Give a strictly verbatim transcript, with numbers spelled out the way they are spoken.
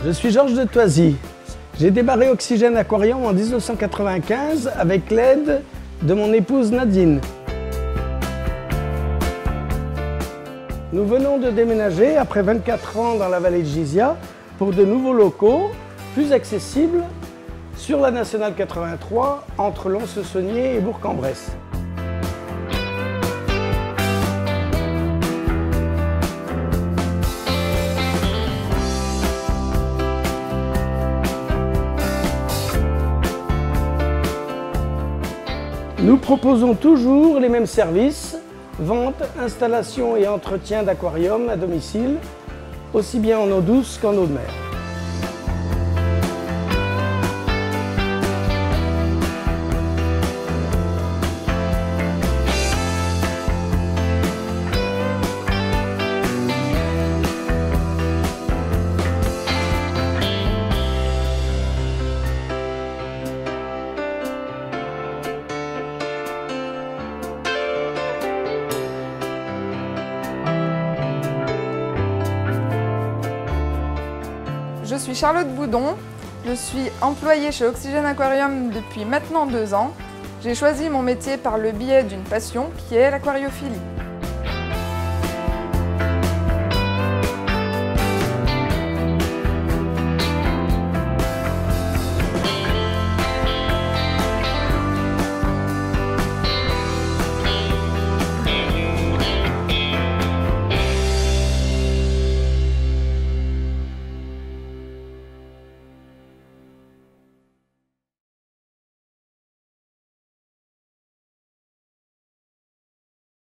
Je suis Georges de Thoisy. J'ai démarré Oxygène Aquarium en mille neuf cent quatre-vingt-quinze avec l'aide de mon épouse Nadine. Nous venons de déménager après vingt-quatre ans dans la vallée de Gizia pour de nouveaux locaux plus accessibles sur la nationale quatre-vingt-trois entre Lons-le-Saunier et Bourg-en-Bresse. Nous proposons toujours les mêmes services, vente, installation et entretien d'aquarium à domicile, aussi bien en eau douce qu'en eau de mer. Je suis Charlotte Boudon, je suis employée chez Oxygène Aquarium depuis maintenant deux ans. J'ai choisi mon métier par le biais d'une passion qui est l'aquariophilie.